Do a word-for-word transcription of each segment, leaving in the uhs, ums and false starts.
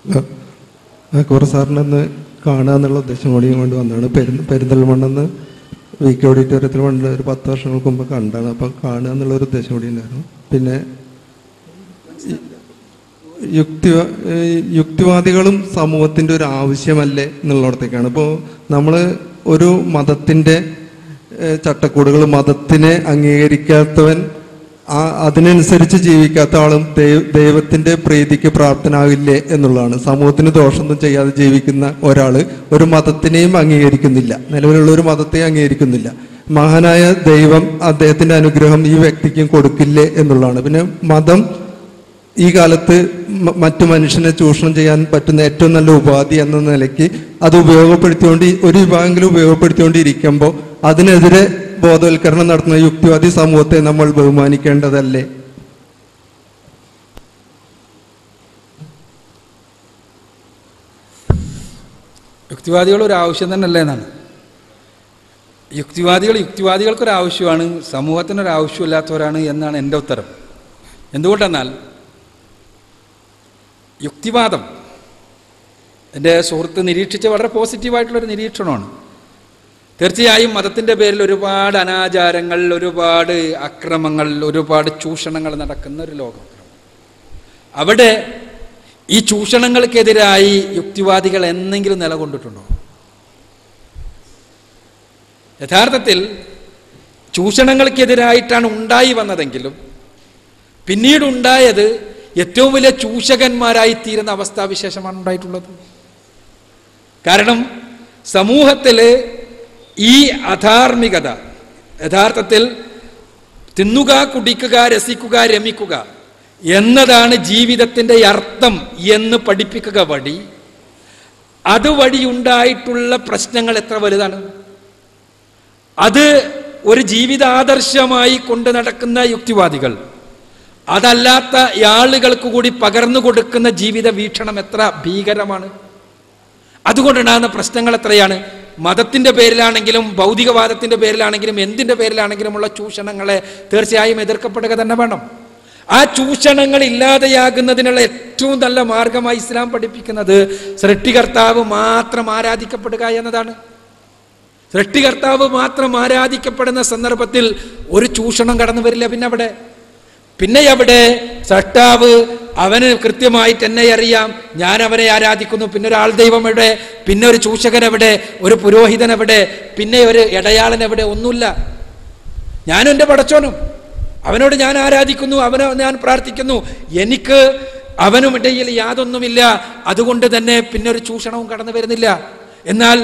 കുറേ സാറിനൊന്ന് കാണുക എന്നുള്ള ഉദ്ദേശം കൂടി കൊണ്ട് വന്നതാണ്. പെരു പെരിന്തൽമണ്ണെന്ന് വി കെ ഓഡിറ്റോറിയത്തിൽ കൊണ്ട് ഒരു പത്ത് വർഷങ്ങൾക്ക് മുമ്പ് കണ്ടാണ്. അപ്പം കാണുക എന്നുള്ളൊരു ഉദ്ദേശം കൂടി ഉണ്ടായിരുന്നു. പിന്നെ യുക്തി യുക്തിവാദികളും സമൂഹത്തിൻ്റെ ഒരു ആവശ്യമല്ലേ എന്നുള്ളിടത്തേക്കാണ്. ഇപ്പോൾ നമ്മൾ ഒരു മതത്തിൻ്റെ ചട്ടക്കൂടുകൾ, മതത്തിനെ അംഗീകരിക്കാത്തവൻ ആ അതിനനുസരിച്ച് ജീവിക്കാത്ത ആളും ദൈവ ദൈവത്തിൻ്റെ പ്രീതിക്ക് പ്രാപ്തനാകില്ലേ എന്നുള്ളതാണ്. സമൂഹത്തിന് ദോഷമൊന്നും ചെയ്യാതെ ജീവിക്കുന്ന ഒരാൾ ഒരു മതത്തിനെയും അംഗീകരിക്കുന്നില്ല, നിലവിലുള്ള ഒരു മതത്തെയും അംഗീകരിക്കുന്നില്ല. മഹാനായ ദൈവം അദ്ദേഹത്തിൻ്റെ അനുഗ്രഹം ഈ വ്യക്തിക്കും കൊടുക്കില്ലേ എന്നുള്ളതാണ്. പിന്നെ മതം ഈ കാലത്ത് മറ്റു മനുഷ്യനെ ചൂഷണം ചെയ്യാൻ പറ്റുന്ന ഏറ്റവും നല്ല ഉപാധി എന്ന നിലയ്ക്ക് അത് ഉപയോഗപ്പെടുത്തിക്കൊണ്ട് ഒരു വിഭാഗമെങ്കിലും ഉപയോഗപ്പെടുത്തിക്കൊണ്ടിരിക്കുമ്പോൾ അതിനെതിരെ ബോധവൽക്കരണം നടത്തുന്ന യുക്തിവാദി സമൂഹത്തെ നമ്മൾ ബഹുമാനിക്കേണ്ടതല്ലേ? യുക്തിവാദികൾ ഒരു ആവശ്യം തന്നെയല്ലേ എന്നാണ്. യുക്തിവാദികൾ യുക്തിവാദികൾക്കൊരാവശ്യമാണ്, സമൂഹത്തിനൊരാവശ്യമില്ലാത്തവരാണ് എന്നാണ് എൻ്റെ ഉത്തരം. എന്തുകൊണ്ടെന്നാൽ യുക്തിവാദം എൻ്റെ സുഹൃത്ത് നിരീക്ഷിച്ച വളരെ പോസിറ്റീവായിട്ടുള്ളൊരു നിരീക്ഷണമാണ്. തീർച്ചയായും മതത്തിൻ്റെ പേരിൽ ഒരുപാട് അനാചാരങ്ങൾ, ഒരുപാട് അക്രമങ്ങൾ, ഒരുപാട് ചൂഷണങ്ങൾ നടക്കുന്ന ഒരു ലോകം. അവിടെ ഈ ചൂഷണങ്ങൾക്കെതിരായി യുക്തിവാദികൾ എന്നെങ്കിലും നിലകൊണ്ടിട്ടുണ്ടോ? യഥാർത്ഥത്തിൽ ചൂഷണങ്ങൾക്കെതിരായിട്ടാണ് ഉണ്ടായി വന്നതെങ്കിലും പിന്നീടുണ്ടായത് ഏറ്റവും വലിയ ചൂഷകന്മാരായി തീരുന്ന അവസ്ഥാവിശേഷമാണ് ഉണ്ടായിട്ടുള്ളത്. കാരണം സമൂഹത്തിൽ ഈ അധാർമികത, യഥാർത്ഥത്തിൽ തിന്നുക, കുടിക്കുക, രസിക്കുക, രമിക്കുക എന്നതാണ് ജീവിതത്തിൻ്റെ അർത്ഥം എന്ന് പഠിപ്പിക്കുക വഴി അതുവഴി ഉണ്ടായിട്ടുള്ള പ്രശ്നങ്ങൾ എത്ര വലുതാണ്. അത് ഒരു ജീവിതാദർശമായി കൊണ്ട് നടക്കുന്ന യുക്തിവാദികൾ അതല്ലാത്ത ആളുകൾക്ക് കൂടി പകർന്നു കൊടുക്കുന്ന ജീവിത വീക്ഷണം എത്ര ഭീകരമാണ്. അതുകൊണ്ടുണ്ടാകുന്ന പ്രശ്നങ്ങൾ എത്രയാണ്. മതത്തിൻ്റെ പേരിലാണെങ്കിലും ഭൗതികവാദത്തിൻ്റെ പേരിലാണെങ്കിലും എന്തിൻ്റെ പേരിലാണെങ്കിലുമുള്ള ചൂഷണങ്ങളെ തീർച്ചയായും എതിർക്കപ്പെടുക തന്നെ വേണം. ആ ചൂഷണങ്ങൾ ഇല്ലാതെയാകുന്നതിനുള്ള ഏറ്റവും നല്ല മാർഗമായി ഇസ്ലാം പഠിപ്പിക്കുന്നത് സൃഷ്ടികർത്താവ് മാത്രം ആരാധിക്കപ്പെടുക എന്നതാണ്. സൃഷ്ടികർത്താവ് മാത്രം ആരാധിക്കപ്പെടുന്ന സന്ദർഭത്തിൽ ഒരു ചൂഷണം കടന്നു വരില്ല. പിന്നെ അവിടെ പിന്നെ അവിടെ സൃഷ്ടാവ് അവന് കൃത്യമായിട്ട് എന്നെ അറിയാം, ഞാൻ അവനെ ആരാധിക്കുന്നു. പിന്നെ ഒരു ആൾ ദൈവം എവിടെ? പിന്നെ ഒരു ചൂഷകൻ എവിടെ? ഒരു പുരോഹിതൻ എവിടെ? പിന്നെ ഒരു ഇടയാളൻ എവിടെ? ഒന്നുമില്ല. ഞാനും എൻ്റെ പടച്ചോനും അവനോട് ഞാൻ ആരാധിക്കുന്നു, അവനെ ഞാൻ പ്രാർത്ഥിക്കുന്നു, എനിക്ക് അവനും ഇടയിൽ യാതൊന്നുമില്ല. അതുകൊണ്ട് തന്നെ പിന്നെ ഒരു ചൂഷണവും കടന്നു വരുന്നില്ല. എന്നാൽ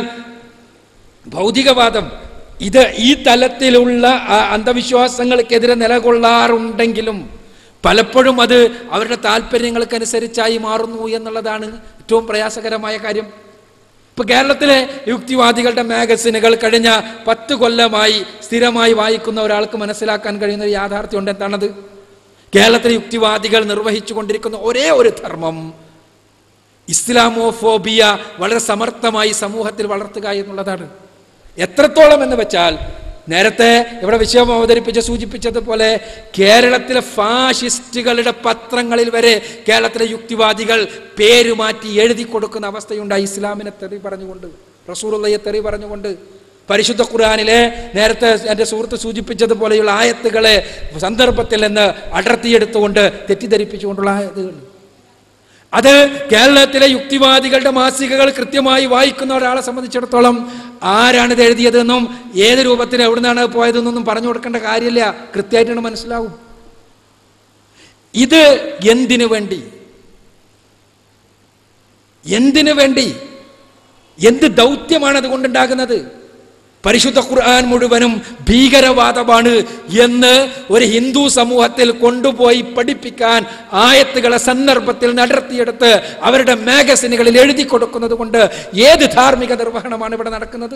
ഭൗതികവാദം ഇത് ഈ തലത്തിലുള്ള അന്ധവിശ്വാസങ്ങൾക്കെതിരെ നിലകൊള്ളാറുണ്ടെങ്കിലും പലപ്പോഴും അത് അവരുടെ താല്പര്യങ്ങൾക്കനുസരിച്ചായി മാറുന്നു എന്നുള്ളതാണ് ഏറ്റവും പ്രയാസകരമായ കാര്യം. ഇപ്പൊ കേരളത്തിലെ യുക്തിവാദികളുടെ മാഗസിനുകൾ കഴിഞ്ഞ പത്ത് കൊല്ലമായി സ്ഥിരമായി വായിക്കുന്ന ഒരാൾക്ക് മനസ്സിലാക്കാൻ കഴിയുന്ന ഒരു യാഥാർത്ഥ്യം ഉണ്ട്. എന്താണത്? കേരളത്തിലെ യുക്തിവാദികൾ നിർവഹിച്ചു കൊണ്ടിരിക്കുന്ന ഒരേ ഒരു ധർമ്മം ഇസ്ലാമോഫോബിയ വളരെ സമർത്ഥമായി സമൂഹത്തിൽ വളർത്തുക എന്നുള്ളതാണ്. എത്രത്തോളം എന്ന് വെച്ചാൽ നേരത്തെ ഇവിടെ വിഷയം അവതരിപ്പിച്ച് സൂചിപ്പിച്ചതുപോലെ കേരളത്തിലെ ഫാഷിസ്റ്റുകളുടെ പത്രങ്ങളിൽ വരെ കേരളത്തിലെ യുക്തിവാദികൾ പേരുമാറ്റി എഴുതി കൊടുക്കുന്ന അവസ്ഥയുണ്ടായി. ഇസ്ലാമിനെ തെറി പറഞ്ഞുകൊണ്ട്, റസൂലുള്ളാഹിയെ തെറി പറഞ്ഞുകൊണ്ട്, പരിശുദ്ധ ഖുർആനിലെ നേരത്തെ എൻ്റെ സുഹൃത്ത് സൂചിപ്പിച്ചതുപോലെയുള്ള ആയത്തുകളെ സന്ദർഭത്തിൽ നിന്ന് അടർത്തിയെടുത്തുകൊണ്ട് തെറ്റിദ്ധരിപ്പിച്ചുകൊണ്ടുള്ള ആയത്തുകൾ. അത് കേരളത്തിലെ യുക്തിവാദികളുടെ മാസികകൾ കൃത്യമായി വായിക്കുന്ന ഒരാളെ സംബന്ധിച്ചിടത്തോളം ആരാണ് ഇത് എഴുതിയതെന്നും ഏത് രൂപത്തിൽ എവിടുന്നാണ് പോയതെന്നൊന്നും പറഞ്ഞു കൊടുക്കേണ്ട കാര്യമില്ല, കൃത്യമായിട്ടാണ് മനസ്സിലാവും. ഇത് എന്തിനു വേണ്ടി? എന്തിനു വേണ്ടി? എന്ത് ദൗത്യമാണ് അതുകൊണ്ടുണ്ടാകുന്നത്? പരിശുദ്ധ ഖുർആൻ മുഴുവനും ഭീകരവാദമാണ് എന്ന് ഒരു ഹിന്ദു സമൂഹത്തിൽ കൊണ്ടുപോയി പഠിപ്പിക്കാൻ ആയത്തുകളെ സന്ദർഭത്തിൽ നടത്തിയെടുത്ത് അവരുടെ മാഗസിനുകളിൽ എഴുതി കൊടുക്കുന്നത് കൊണ്ട് ഏത് ധാർമ്മിക നിർവഹണമാണ് ഇവിടെ നടക്കുന്നത്?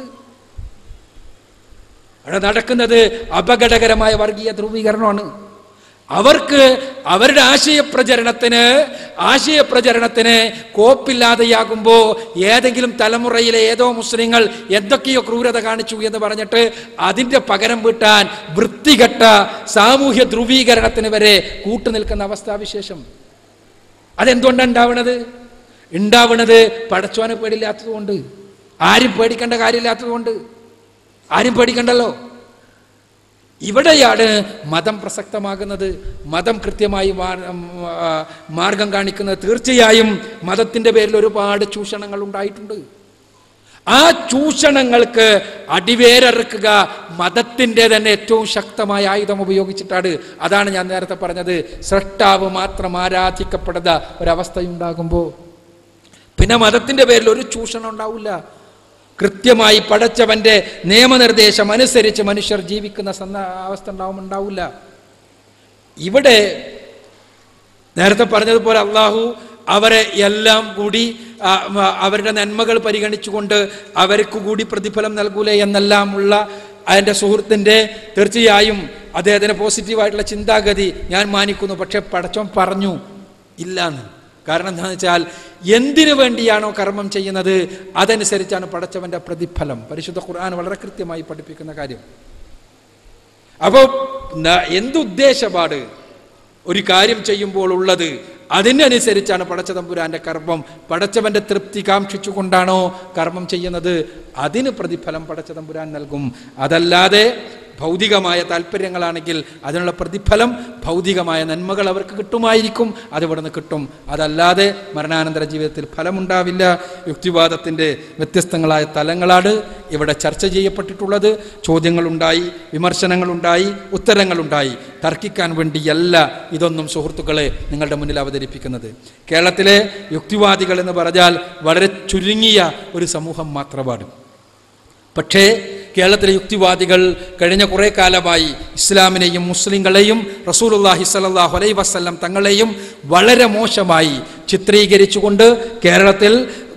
അവിടെ നടക്കുന്നത് അപകടകരമായ വർഗീയ ധ്രുവീകരണമാണ്. അവർക്ക് അവരുടെ ആശയപ്രചരണത്തിന് ആശയപ്രചരണത്തിന് കോപ്പില്ലാതെയാകുമ്പോൾ ഏതെങ്കിലും തലമുറയിലെ ഏതോ മുസ്ലിങ്ങൾ എന്തൊക്കെയോ ക്രൂരത കാണിച്ചു എന്ന് പറഞ്ഞിട്ട് അതിൻ്റെ പകരം വീട്ടാൻ വൃത്തികെട്ട സാമൂഹ്യ ധ്രുവീകരണത്തിന് വരെ കൂട്ടുനിൽക്കുന്ന അവസ്ഥാവിശേഷം. അതെന്തുകൊണ്ടാണ് ഉണ്ടാവുന്നത്? ഉണ്ടാവുന്നത് പടച്ചോനെ പേടിയില്ലാത്തത് കൊണ്ട്, ആരും പേടിക്കേണ്ട കാര്യമില്ലാത്തത് കൊണ്ട്. ആരും പേടിക്കണ്ടല്ലോ. ഇവിടെയാണ് മതം പ്രസക്തമാകുന്നത്, മതം കൃത്യമായി മാർഗം കാണിക്കുന്നത്. തീർച്ചയായും മതത്തിൻ്റെ പേരിൽ ഒരുപാട് ചൂഷണങ്ങൾ ഉണ്ടായിട്ടുണ്ട്. ആ ചൂഷണങ്ങൾക്ക് അടിവേരറുക്കുക മതത്തിൻ്റെ തന്നെ ഏറ്റവും ശക്തമായ ആയുധം ഉപയോഗിച്ചിട്ടാണ്. അതാണ് ഞാൻ നേരത്തെ പറഞ്ഞത്, സ്രഷ്ടാവ് മാത്രം ആരാധിക്കപ്പെടുന്ന ഒരവസ്ഥയുണ്ടാകുമ്പോൾ പിന്നെ മതത്തിൻ്റെ പേരിൽ ഒരു ചൂഷണം ഉണ്ടാവില്ല. കൃത്യമായി പടച്ചവന്റെ നിയമനിർദ്ദേശം അനുസരിച്ച് മനുഷ്യർ ജീവിക്കുന്ന അവസ്ഥ ഉണ്ടാവും ഉണ്ടാവില്ല. ഇവിടെ നേരത്തെ പറഞ്ഞതുപോലെ അള്ളാഹു അവരെ എല്ലാം കൂടി അവരുടെ നന്മകൾ പരിഗണിച്ചുകൊണ്ട് അവർക്ക് കൂടി പ്രതിഫലം നൽകൂലേ എന്നെല്ലാം ഉള്ള അതിൻ്റെ സുഹൃത്തിൻ്റെ തീർച്ചയായും അദ്ദേഹത്തിന് പോസിറ്റീവായിട്ടുള്ള ചിന്താഗതി ഞാൻ മാനിക്കുന്നു. പക്ഷെ പടച്ചോൻ പറഞ്ഞു ഇല്ലാന്ന്. കാരണം എന്താണെന്ന് വെച്ചാൽ എന്തിനു വേണ്ടിയാണോ കർമ്മം ചെയ്യുന്നത് അതനുസരിച്ചാണ് പടച്ചവന്റെ പ്രതിഫലം. പരിശുദ്ധ ഖുർആൻ വളരെ കൃത്യമായി പഠിപ്പിക്കുന്ന കാര്യം. അപ്പോൾ എന്തുദ്ദേശപാട് ഒരു കാര്യം ചെയ്യുമ്പോൾ ഉള്ളത് അതിനനുസരിച്ചാണ് പടച്ചതമ്പുരാന്റെ കർമ്മം. പടച്ചവന്റെ തൃപ്തി കാക്ഷിച്ചുകൊണ്ടാണോ കർമ്മം ചെയ്യുന്നത് അതിന് പ്രതിഫലം പടച്ചതമ്പുരാൻ നൽകും. അതല്ലാതെ ഭൗതികമായ താല്പര്യങ്ങളാണെങ്കിൽ അതിനുള്ള പ്രതിഫലം ഭൗതികമായ നന്മകൾ അവർക്ക് കിട്ടുമായിരിക്കും, അത് ഇവിടുന്ന് കിട്ടും. അതല്ലാതെ മരണാനന്തര ജീവിതത്തിൽ ഫലമുണ്ടാവില്ല. യുക്തിവാദത്തിൻ്റെ വ്യത്യസ്തങ്ങളായ തലങ്ങളാണ് ഇവിടെ ചർച്ച ചെയ്യപ്പെട്ടിട്ടുള്ളത്. ചോദ്യങ്ങളുണ്ടായി, വിമർശനങ്ങളുണ്ടായി, ഉത്തരങ്ങളുണ്ടായി. തർക്കിക്കാൻ വേണ്ടിയല്ല ഇതൊന്നും സുഹൃത്തുക്കളെ നിങ്ങളുടെ മുന്നിൽ അവതരിപ്പിക്കുന്നത്. കേരളത്തിലെ യുക്തിവാദികൾ എന്ന് പറഞ്ഞാൽ വളരെ ചുരുങ്ങിയ ഒരു സമൂഹം മാത്രമാണ്. പക്ഷേ കേരളത്തിലെ യുക്തിവാദികൾ കഴിഞ്ഞ കുറേ കാലമായി ഇസ്ലാമിനെയും മുസ്ലിങ്ങളെയും റസൂലുള്ളാഹി സ്വല്ലല്ലാഹു അലൈഹി വസല്ലം തങ്ങളെയും വളരെ മോശമായി ചിത്രീകരിച്ചുകൊണ്ട് കേരളത്തിൽ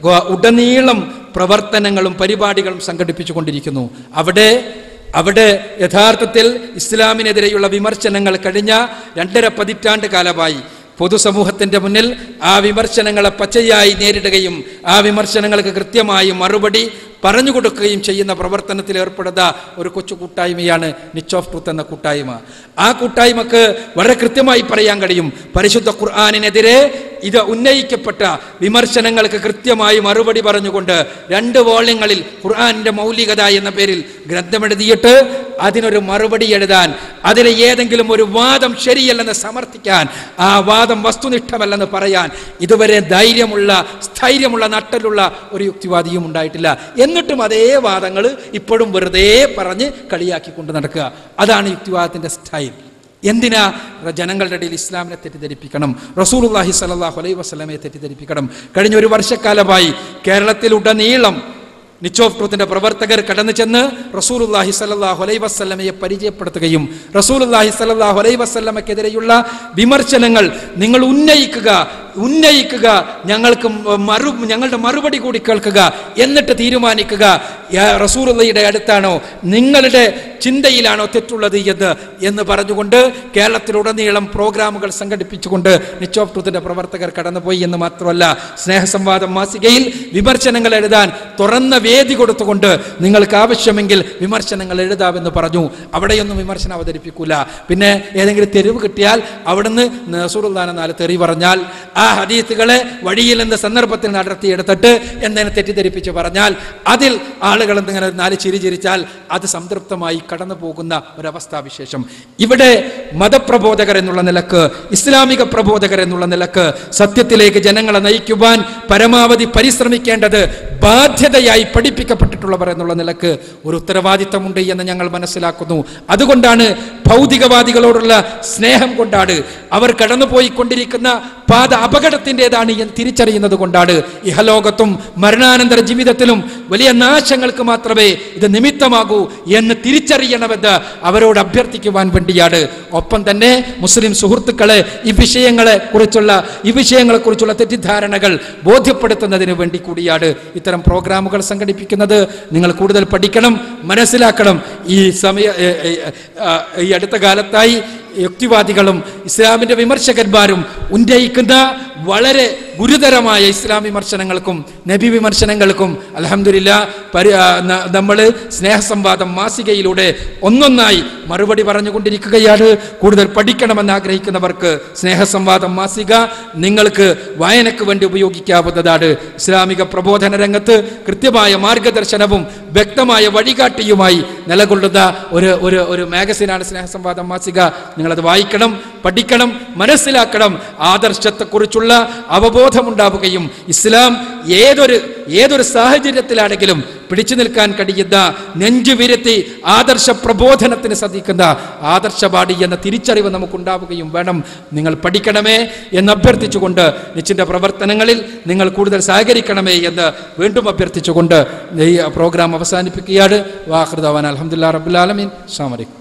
ഉടനീളം പ്രവർത്തനങ്ങളും പരിപാടികളും സംഘടിപ്പിച്ചു കൊണ്ടിരിക്കുന്നു. അവിടെ അവിടെ യഥാർത്ഥത്തിൽ ഇസ്ലാമിനെതിരെയുള്ള വിമർശനങ്ങൾ കഴിഞ്ഞ രണ്ടര പതിറ്റാണ്ട് കാലമായി പൊതുസമൂഹത്തിൻ്റെ മുന്നിൽ ആ വിമർശനങ്ങളെ പച്ചയായി നേരിടുകയും ആ വിമർശനങ്ങൾക്ക് കൃത്യമായി മറുപടി പറഞ്ഞു കൊടുക്കുകയും ചെയ്യുന്ന പ്രവർത്തനത്തിൽ ഏർപ്പെടുന്ന ഒരു കൊച്ചു കൂട്ടായ്മയാണ് നിച്ച് ഓഫ് ട്രൂത്ത് എന്ന കൂട്ടായ്മ. ആ കൂട്ടായ്മക്ക് വളരെ കൃത്യമായി പറയാൻ കഴിയും, പരിശുദ്ധ ഖുർആനിനെതിരെ ഇത് ഉന്നയിക്കപ്പെട്ട വിമർശനങ്ങൾക്ക് കൃത്യമായി മറുപടി പറഞ്ഞുകൊണ്ട് രണ്ട് വോള്യങ്ങളിൽ ഖുർആനിന്റെ മൗലികത എന്ന പേരിൽ ഗ്രന്ഥമെഴുതിയിട്ട് അതിനൊരു മറുപടി എഴുതാൻ, അതിലെ ഏതെങ്കിലും ഒരു വാദം ശരിയല്ലെന്ന് സമർത്ഥിക്കാൻ, ആ വാദം വസ്തുനിഷ്ഠമല്ലെന്ന് പറയാൻ ഇതുവരെ ധൈര്യമുള്ള സ്ഥൈര്യമുള്ള നട്ടലുള്ള ഒരു യുക്തിവാദിയും ഉണ്ടായിട്ടില്ല. എന്നിട്ടും അതേ വാദങ്ങൾ ഇപ്പോഴും വെറുതെ പറഞ്ഞ് കളിയാക്കിക്കൊണ്ട് നടക്കുക. അതാണ് യുക്തിവാദത്തിന്റെ സ്റ്റൈൽ. എന്തിനാ ജനങ്ങളുടെ ഇടയിൽ ഇസ്ലാമിനെ തെറ്റിദ്ധരിപ്പിക്കണം, റസൂലുള്ളാഹി സ്വല്ലല്ലാഹു അലൈഹി വസല്ലമയെ തെറ്റിദ്ധരിപ്പിക്കണം? കഴിഞ്ഞ ഒരു വർഷക്കാലമായി കേരളത്തിലുടനീളം നിച്ച് ഓഫ് ട്രൂത്തിന്റെ പ്രവർത്തകർ കടന്നു ചെന്ന് റസൂലുള്ളാഹി സ്വല്ലല്ലാഹു അലൈഹി വസല്ലമയെ പരിചയപ്പെടുത്തുകയും റസൂലുള്ളാഹി സ്വല്ലല്ലാഹു അലൈഹി വസല്ലമക്കെതിരെയുള്ള വിമർശനങ്ങൾ നിങ്ങൾ ഉന്നയിക്കുക ഉന്നയിക്കുക ഞങ്ങൾക്ക് മറു ഞങ്ങളുടെ മറുപടി കൂടി കേൾക്കുക, എന്നിട്ട് തീരുമാനിക്കുക റസൂലുള്ളാഹിയുടെ അടുത്താണോ നിങ്ങളുടെ ചിന്തയിലാണോ തെറ്റുള്ളത് എന്ന് എന്ന് പറഞ്ഞുകൊണ്ട് കേരളത്തിലുടനീളം പ്രോഗ്രാമുകൾ സംഘടിപ്പിച്ചുകൊണ്ട് നിച്ച് ഓഫ് ട്രൂത്തിന്റെ പ്രവർത്തകർ കടന്നുപോയി എന്ന് മാത്രമല്ല, സ്നേഹസംവാദം മാസികയിൽ വിമർശനങ്ങൾ എഴുതാൻ തുറന്ന വേദി കൊടുത്തുകൊണ്ട് നിങ്ങൾക്ക് ആവശ്യമെങ്കിൽ വിമർശനങ്ങൾ എഴുതാമെന്ന് പറഞ്ഞു. അവിടെയൊന്നും വിമർശനം അവതരിപ്പിക്കൂല. പിന്നെ ഏതെങ്കിലും തെരുവ് കിട്ടിയാൽ അവിടുന്ന് റസൂലുള്ളാഹിനെ നാല് തെറി പറഞ്ഞാൽ ആ ഹദീസുകളെ വഴിയിൽ നിന്ന് സന്ദർഭത്തിൽ നടത്തിയെടുത്തിട്ട് എന്തെങ്കിലും തെറ്റിദ്ധരിപ്പിച്ച് പറഞ്ഞാൽ അതിൽ ആളുകൾ എന്തെങ്കിലും നാല് ചിരി ചിരിച്ചാൽ അത് സംതൃപ്തമായി കടന്നു പോകുന്ന ഒരവസ്ഥാവിശേഷം. ഇവിടെ മതപ്രബോധകർ എന്നുള്ള നിലക്ക്, ഇസ്ലാമിക പ്രബോധകർ എന്നുള്ള നിലക്ക് സത്യത്തിലേക്ക് ജനങ്ങളെ നയിക്കുവാൻ പരമാവധി പരിശ്രമിക്കേണ്ടത് ബാധ്യതയായി പഠിപ്പിക്കപ്പെട്ടിട്ടുള്ളവർ എന്നുള്ള നിലക്ക് ഒരു ഉത്തരവാദിത്തമുണ്ട് എന്ന് ഞങ്ങൾ മനസ്സിലാക്കുന്നു. അതുകൊണ്ടാണ് ഭൗതികവാദികളോടുള്ള സ്നേഹം കൊണ്ടാണ്, അവർ കടന്നുപോയിക്കൊണ്ടിരിക്കുന്ന പാത അപകടത്തിൻ്റെതാണ് എന്ന് തിരിച്ചറിയുന്നത് കൊണ്ടാണ് ഇഹലോകത്തും മരണാനന്തര ജീവിതത്തിലും വലിയ നാശങ്ങൾക്ക് മാത്രമേ ഇത് നിമിത്തമാകൂ എന്ന് തിരിച്ചറിയണമെന്ന് അവരോട് അഭ്യർത്ഥിക്കുവാൻ വേണ്ടിയാണ്. ഒപ്പം തന്നെ മുസ്ലിം സുഹൃത്തുക്കളെ ഈ വിഷയങ്ങളെ കുറിച്ചുള്ള ഈ വിഷയങ്ങളെ കുറിച്ചുള്ള തെറ്റിദ്ധാരണകൾ ബോധ്യപ്പെടുത്തുന്നതിന് വേണ്ടി കൂടിയാണ് ഇത്തരം പ്രോഗ്രാമുകൾ സംഘടിപ്പിക്കുന്നത്. നിങ്ങൾ കൂടുതൽ പഠിക്കണം, മനസ്സിലാക്കണം. ഈ സമയ ഈ അടുത്ത കാലത്തായി യുക്തിവാദികളും ഇസ്ലാമിന്റെ വിമർശകന്മാരും ഉന്നയിക്കുന്ന വളരെ ഗുരുതരമായ ഇസ്ലാം വിമർശനങ്ങൾക്കും നബി വിമർശനങ്ങൾക്കും അൽഹംദുലില്ലാ പരി നമ്മൾ സ്നേഹസംവാദം മാസികയിലൂടെ ഒന്നൊന്നായി മറുപടി പറഞ്ഞുകൊണ്ടിരിക്കുകയാണ്. കൂടുതൽ പഠിക്കണമെന്ന് ആഗ്രഹിക്കുന്നവർക്ക് സ്നേഹസംവാദം മാസിക നിങ്ങൾക്ക് വായനയ്ക്ക് വേണ്ടി ഉപയോഗിക്കാവുന്നതാണ്. ഇസ്ലാമിക പ്രബോധന രംഗത്ത് കൃത്യമായ മാർഗദർശനവും വ്യക്തമായ വഴികാട്ടിയുമായി നിലകൊള്ളുന്ന ഒരു ഒരു ഒരു മാഗസിനാണ് സ്നേഹസംവാദം മാസിക. നിങ്ങളത് വായിക്കണം, പഠിക്കണം, മനസ്സിലാക്കണം. ആദർശത്തെക്കുറിച്ചുള്ള അവബോധമുണ്ടാവുകയും ഇസ്ലാം ഏതൊരു ഏതൊരു സാഹചര്യത്തിലാണെങ്കിലും പിടിച്ചു നിൽക്കാൻ കഴിയുന്ന, നെഞ്ചുവിരുത്തി ആദർശ പ്രബോധനത്തിന് സാധിക്കുന്ന ആദർശവാദി എന്ന തിരിച്ചറിവ് നമുക്കുണ്ടാവുകയും വേണം. നിങ്ങൾ പഠിക്കണമേ എന്ന് അഭ്യർത്ഥിച്ചുകൊണ്ട്, നിശ്ചിത പ്രവർത്തനങ്ങളിൽ നിങ്ങൾ കൂടുതൽ സഹകരിക്കണമേ എന്ന് വീണ്ടും അഭ്യർത്ഥിച്ചുകൊണ്ട് ഈ പ്രോഗ്രാം അവസാനിപ്പിക്കുകയാണ്. വാഖിർ ദഅവാന അൽഹംദുലില്ലാഹി റബ്ബിൽ ആലമീൻ. അസ്സലാമു അലൈക്കും.